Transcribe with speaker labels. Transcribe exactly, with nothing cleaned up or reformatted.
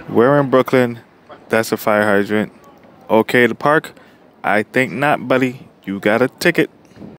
Speaker 1: We're in Brooklyn. That's a fire hydrant. Okay to park? I think not, buddy. You got a ticket.